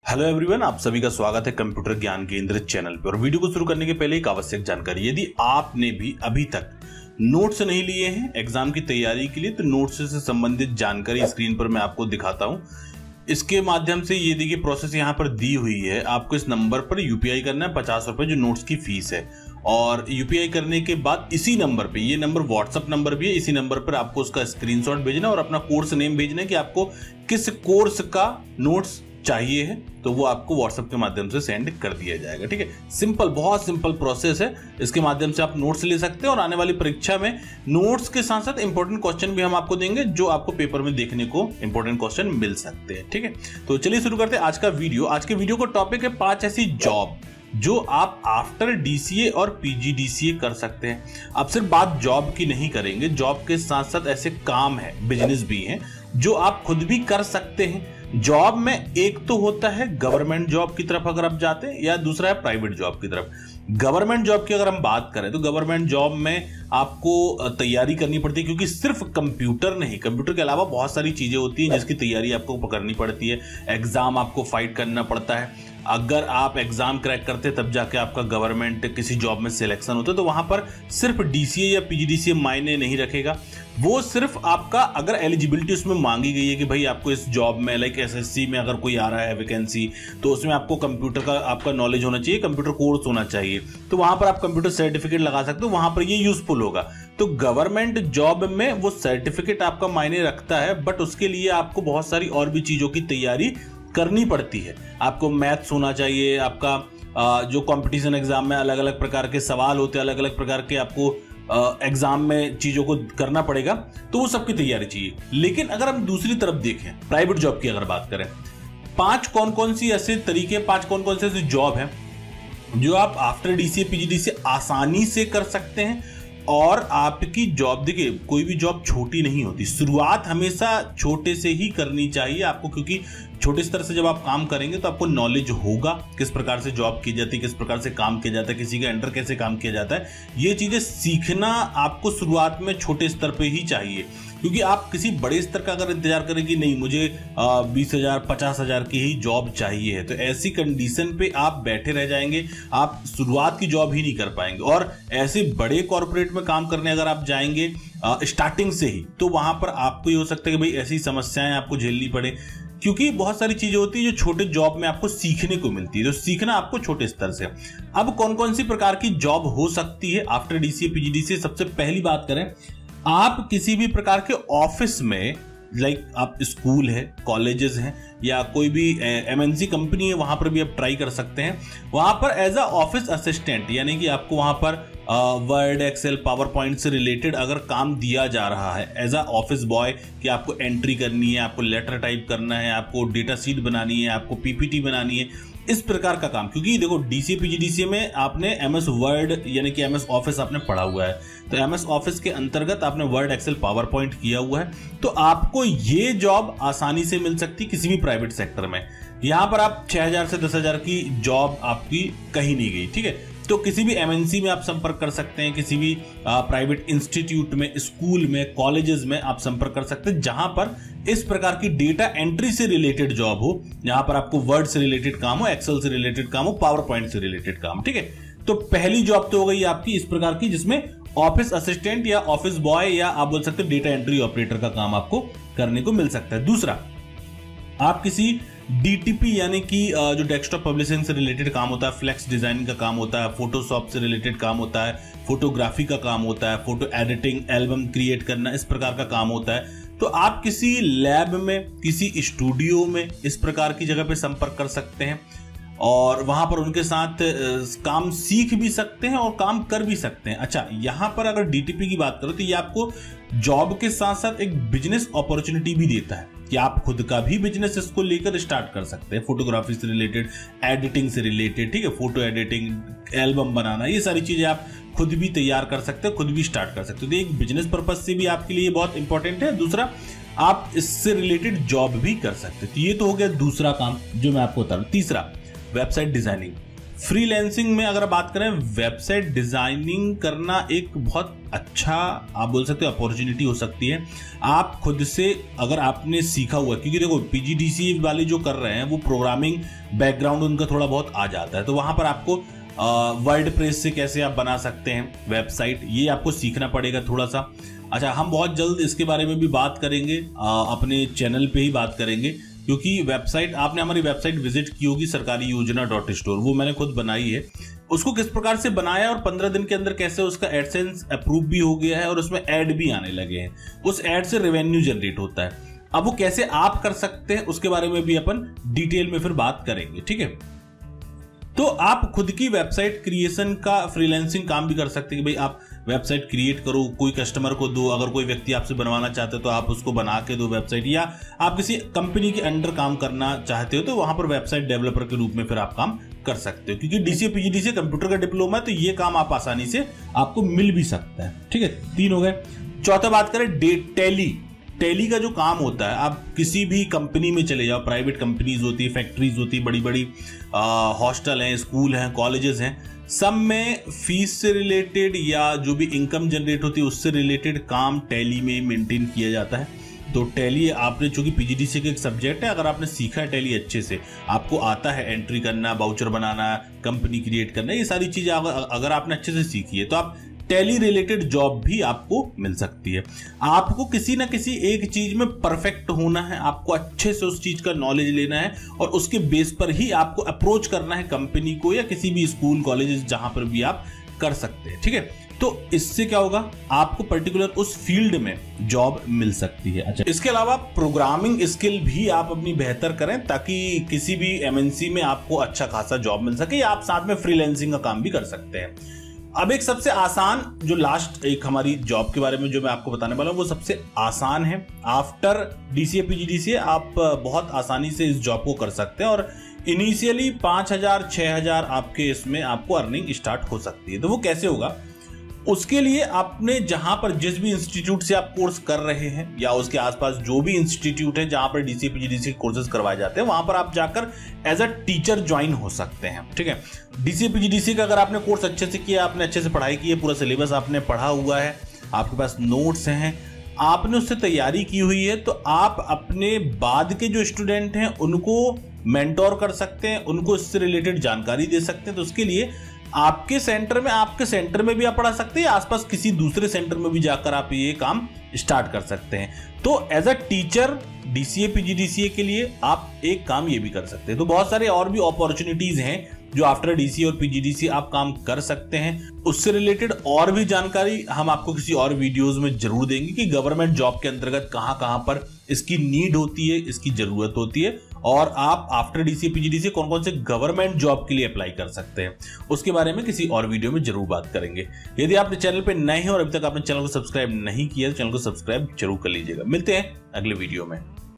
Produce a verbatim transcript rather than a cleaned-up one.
Hello everyone, आप सभी का स्वागत है कंप्यूटर ज्ञान केंद्र चैनल पर। और वीडियो को शुरू करने के पहले एक आवश्यक जानकारी, यदि आपने भी अभी तक नोट्स नहीं लिए हैं एग्जाम की तैयारी के लिए तो नोट्स से संबंधित जानकारी स्क्रीन पर मैं आपको दिखाता हूं। इसके माध्यम से ये देखिए प्रोसेस यहाँ पर दी हुई है। आपको इस नंबर पर यूपीआई करना है पचास रुपए जो नोट्स की फीस है, और यूपीआई करने के बाद इसी नंबर पे, ये नंबर व्हाट्सएप नंबर भी है, इसी नंबर पर आपको उसका स्क्रीनशॉट भेजना और अपना कोर्स नेम भेजना है कि आपको किस कोर्स का नोट्स चाहिए है, तो वो आपको व्हाट्सएप के माध्यम से सेंड कर दिया जाएगा। ठीक है, सिंपल, बहुत सिंपल प्रोसेस है। इसके माध्यम से आप नोट्स ले सकते हैं और आने वाली परीक्षा में नोट्स के साथ साथ इंपॉर्टेंट क्वेश्चन भी हम आपको देंगे जो आपको पेपर में देखने को इंपॉर्टेंट क्वेश्चन मिल सकते हैं। ठीक है, तो चलिए शुरू करते हैं आज का वीडियो। आज के वीडियो का टॉपिक है पांच ऐसी जॉब जो आप आफ्टर डीसीए और पीजीडीसीए कर सकते हैं। अब सिर्फ बात जॉब की नहीं करेंगे, जॉब के साथ साथ ऐसे काम है, बिजनेस भी हैं जो आप खुद भी कर सकते हैं। जॉब में एक तो होता है गवर्नमेंट जॉब की तरफ अगर आप जाते हैं, या दूसरा है प्राइवेट जॉब की तरफ। गवर्नमेंट जॉब की अगर हम बात करें तो गवर्नमेंट जॉब में आपको तैयारी करनी पड़ती है, क्योंकि सिर्फ कंप्यूटर नहीं, कंप्यूटर के अलावा बहुत सारी चीजें होती हैं जिसकी तैयारी आपको करनी पड़ती है। एग्जाम आपको फाइट करना पड़ता है। अगर आप एग्जाम क्रैक करते तब जाके आपका गवर्नमेंट किसी जॉब में सिलेक्शन होता है, तो वहां पर सिर्फ डीसीए या पीजीडीसीए मायने नहीं रखेगा। वो सिर्फ आपका अगर एलिजिबिलिटी उसमें मांगी गई है कि भाई आपको इस जॉब में, लाइक एसएससी में अगर कोई आ रहा है वैकेंसी, तो उसमें आपको कंप्यूटर का आपका नॉलेज होना चाहिए, कंप्यूटर कोर्स होना चाहिए, तो वहां पर आप कंप्यूटर सर्टिफिकेट लगा सकते हो, वहां पर ये यूजफुल होगा। तो गवर्नमेंट जॉब में वो सर्टिफिकेट आपका मायने रखता है, बट उसके लिए आपको बहुत सारी और भी चीजों की तैयारी करनी पड़ती है। आपको मैथ्स होना चाहिए, आपका जो कंपटीशन एग्जाम में अलग अलग प्रकार के सवाल होते हैं, अलग अलग प्रकार के आपको एग्जाम में चीजों को करना पड़ेगा, तो वो सबकी तैयारी चाहिए। लेकिन अगर हम दूसरी तरफ देखें, प्राइवेट जॉब की अगर बात करें, पांच कौन कौन सी ऐसे तरीके, पांच कौन कौन से ऐसे जॉब है जो आप आफ्टर डीसीए पीजीडीसीए आसानी से कर सकते हैं। और आपकी जॉब, देखिए कोई भी जॉब छोटी नहीं होती, शुरुआत हमेशा छोटे से ही करनी चाहिए आपको, क्योंकि छोटे स्तर से जब आप काम करेंगे तो आपको नॉलेज होगा किस प्रकार से जॉब की जाती है, किस प्रकार से काम किया जाता है, किसी के अंडर कैसे काम किया जाता है। ये चीजें सीखना आपको शुरुआत में छोटे स्तर पे ही चाहिए, क्योंकि आप किसी बड़े स्तर का अगर इंतजार करें कि नहीं मुझे बीस हजार पचास हजार की ही जॉब चाहिए है, तो ऐसी कंडीशन पे आप बैठे रह जाएंगे, आप शुरुआत की जॉब ही नहीं कर पाएंगे। और ऐसे बड़े कॉर्पोरेट में काम करने अगर आप जाएंगे स्टार्टिंग से ही, तो वहां पर आपको ये हो सकता है कि भाई ऐसी समस्याएं आपको झेलनी पड़े, क्योंकि बहुत सारी चीजें होती है जो छोटे जॉब में आपको सीखने को मिलती है, तो सीखना आपको छोटे स्तर से। अब कौन कौन सी प्रकार की जॉब हो सकती है आफ्टर डीसीए पीजीडीसीए? सबसे पहली बात करें, आप किसी भी प्रकार के ऑफिस में, लाइक आप स्कूल है, कॉलेजेस हैं, या कोई भी एमएनसी कंपनी है, वहां पर भी आप ट्राई कर सकते हैं। वहां पर एज अ ऑफिस असिस्टेंट, यानी कि आपको वहां पर वर्ड, एक्सेल, पावर पॉइंट से रिलेटेड अगर काम दिया जा रहा है एज अ ऑफिस बॉय, कि आपको एंट्री करनी है, आपको लेटर टाइप करना है, आपको डेटा शीट बनानी है, आपको पीपीटी बनानी है, इस प्रकार का काम। क्योंकि देखो डीसीए पीजीडीसीए में आपने एमएस वर्ड यानी कि एमएस ऑफिस आपने पढ़ा हुआ है, तो एमएस ऑफिस के अंतर्गत आपने वर्ड, एक्सेल, पावर पॉइंट किया हुआ है, तो आपको ये जॉब आसानी से मिल सकती है किसी भी प्राइवेट सेक्टर में। यहां पर आप छह हजार से दस हजार की जॉब आपकी कहीं नहीं गई। ठीक है, तो किसी भी एमएनसी में आप संपर्क कर सकते हैं, किसी भी प्राइवेट इंस्टीट्यूट में, स्कूल में, कॉलेजेस में आप संपर्क कर सकते हैं, जहां पर इस प्रकार की डेटा एंट्री से रिलेटेड जॉब हो, जहां पर आपको वर्ड से रिलेटेड काम हो, एक्सेल से रिलेटेड काम हो, पावर पॉइंट से रिलेटेड काम। ठीक है, तो पहली जॉब तो हो गई आपकी इस प्रकार की, जिसमें ऑफिस असिस्टेंट या ऑफिस बॉय, या आप बोल सकते हैं डेटा एंट्री ऑपरेटर का काम आपको करने को मिल सकता है। दूसरा, आप किसी डीटीपी यानी कि जो डेस्कटॉप पब्लिशिंग से रिलेटेड काम होता है, फ्लेक्स डिजाइनिंग का काम होता है, फोटोशॉप से रिलेटेड काम होता है, फोटोग्राफी का काम होता है, फोटो एडिटिंग, एल्बम क्रिएट करना, इस प्रकार का काम होता है, तो आप किसी लैब में, किसी स्टूडियो में इस प्रकार की जगह पे संपर्क कर सकते हैं और वहां पर उनके साथ काम सीख भी सकते हैं और काम कर भी सकते हैं। अच्छा, यहां पर अगर डीटीपी की बात करो तो ये आपको जॉब के साथ साथ एक बिजनेस अपॉर्चुनिटी भी देता है कि आप खुद का भी बिजनेस इसको लेकर स्टार्ट कर सकते हैं, फोटोग्राफी से रिलेटेड, एडिटिंग से रिलेटेड। ठीक है, फोटो एडिटिंग, एल्बम बनाना, ये सारी चीजें आप खुद भी तैयार कर सकते हो, खुद भी स्टार्ट कर सकते हो। तो एक बिजनेस पर्पज से भी आपके लिए बहुत इंपॉर्टेंट है। दूसरा, आप इससे रिलेटेड जॉब भी कर सकते हो। तो ये तो हो गया दूसरा काम जो मैं आपको बता रहा हूं। तीसरा, वेबसाइट डिजाइनिंग, फ्रीलांसिंग में अगर बात करें, वेबसाइट डिजाइनिंग करना एक बहुत अच्छा आप बोल सकते हो अपॉर्चुनिटी हो सकती है। आप खुद से अगर आपने सीखा हुआ, क्योंकि देखो पीजीडीसी वाले जो कर रहे हैं वो प्रोग्रामिंग बैकग्राउंड उनका थोड़ा बहुत आ जाता है, तो वहां पर आपको वर्ड प्रेस से कैसे आप बना सकते हैं वेबसाइट, ये आपको सीखना पड़ेगा थोड़ा सा। अच्छा, हम बहुत जल्द इसके बारे में भी बात करेंगे, आ, अपने चैनल पे ही बात करेंगे, क्योंकि वेबसाइट आपने हमारी वेबसाइट विजिट की होगी सरकारी योजना डॉट स्टोर, वो मैंने खुद बनाई है। उसको किस प्रकार से बनाया और पंद्रह दिन के अंदर कैसे उसका एडसेंस अप्रूव भी हो गया है और उसमें ऐड भी आने लगे हैं, उस ऐड से रेवेन्यू जनरेट होता है। अब वो कैसे आप कर सकते हैं उसके बारे में भी अपन डिटेल में फिर बात करेंगे, ठीक है। तो आप खुद की वेबसाइट क्रिएशन का फ्रीलांसिंग काम भी कर सकते हैं कि भाई आप वेबसाइट क्रिएट करो, कोई कस्टमर को दो, अगर कोई व्यक्ति आपसे बनवाना चाहते हो तो आप उसको बना के दो वेबसाइट, या आप किसी कंपनी के अंडर काम करना चाहते हो तो वहां पर वेबसाइट डेवलपर के रूप में फिर आप काम कर सकते हो, क्योंकि डीसीए पीजीडीसीए कंप्यूटर का डिप्लोमा है, तो ये काम आप आसानी से आपको मिल भी सकता है, ठीक है। तीन हो गए। चौथा बात करें टैली। टैली का जो काम होता है, आप किसी भी कंपनी में चले जाओ, प्राइवेट कंपनीज होती है, फैक्ट्रीज होती है, बड़ी बड़ी हॉस्टल हैं, स्कूल हैं, कॉलेजेस हैं, सब में फीस से रिलेटेड या जो भी इनकम जनरेट होती है उससे रिलेटेड काम टैली में मेंटेन किया जाता है। तो टैली आपने, चूंकि पीजीडीसी का एक सब्जेक्ट है, अगर आपने सीखा है टैली अच्छे से, आपको आता है एंट्री करना, बाउचर बनाना, कंपनी क्रिएट करना, ये सारी चीजें अगर आपने अच्छे से सीखी है तो आप टैली रिलेटेड जॉब भी आपको मिल सकती है। आपको किसी ना किसी एक चीज में परफेक्ट होना है, आपको अच्छे से उस चीज का नॉलेज लेना है और उसके बेस पर ही आपको अप्रोच करना है कंपनी को या किसी भी स्कूल कॉलेज जहां पर भी आप कर सकते हैं, ठीक है। तो इससे क्या होगा, आपको पर्टिकुलर उस फील्ड में जॉब मिल सकती है। अच्छा, इसके अलावा प्रोग्रामिंग स्किल भी आप अपनी बेहतर करें ताकि किसी भी एमएनसी में आपको अच्छा खासा जॉब मिल सके, या आप साथ में फ्रीलांसिंग का काम भी कर सकते हैं। अब एक सबसे आसान जो लास्ट एक हमारी जॉब के बारे में जो मैं आपको बताने वाला हूं वो सबसे आसान है। आफ्टर डीसीए पीजीडीसीए आप बहुत आसानी से इस जॉब को कर सकते हैं और इनिशियली पांच हजार छह हजार आपके इसमें आपको अर्निंग स्टार्ट हो सकती है। तो वो कैसे होगा, उसके लिए आपने जहां पर जिस भी इंस्टीट्यूट से आप कोर्स कर रहे हैं या उसके आसपास जो भी इंस्टीट्यूट है जहां पर डीसीए पीजीडीसीए कोर्सेज करवाए जाते हैं, वहां पर आप जाकर एज अ टीचर ज्वाइन हो सकते हैं, ठीक है। डीसीए पीजीडीसीए का अगर आपने कोर्स अच्छे से किया, आपने अच्छे से पढ़ाई की है, पूरा सिलेबस आपने पढ़ा हुआ है, आपके पास नोट्स हैं, आपने उससे तैयारी की हुई है, तो आप अपने बाद के जो स्टूडेंट हैं उनको मेंटोर कर सकते हैं, उनको इससे रिलेटेड जानकारी दे सकते हैं। तो उसके लिए आपके सेंटर में आपके सेंटर में भी आप पढ़ा सकते हैं, आसपास किसी दूसरे सेंटर में भी जाकर आप ये काम स्टार्ट कर सकते हैं। तो as a teacher DCA PGDCA के लिए आप एक काम ये भी कर सकते हैं। तो बहुत सारे और भी अपॉर्चुनिटीज हैं जो आफ्टर डीसीए और पीजीडीसीए आप काम कर सकते हैं। उससे रिलेटेड और भी जानकारी हम आपको किसी और वीडियोस में जरूर देंगे कि गवर्नमेंट जॉब के अंतर्गत कहां कहां पर इसकी नीड होती है, इसकी जरूरत होती है, और आप आफ्टर डीसीए पीजीडीसीए कौन कौन से गवर्नमेंट जॉब के लिए अप्लाई कर सकते हैं, उसके बारे में किसी और वीडियो में जरूर बात करेंगे। यदि आपने चैनल पे नए हैं और अभी तक आपने चैनल को सब्सक्राइब नहीं किया तो चैनल को सब्सक्राइब जरूर कर लीजिएगा। मिलते हैं अगले वीडियो में।